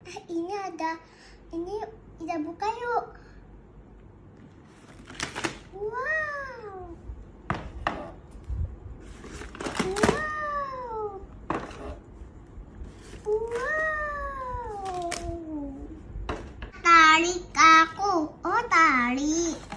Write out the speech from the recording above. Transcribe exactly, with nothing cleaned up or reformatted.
Eh, ini ada, ini kita buka yuk. Wow. Wow. Wow. Tarik aku. Oh, tarik.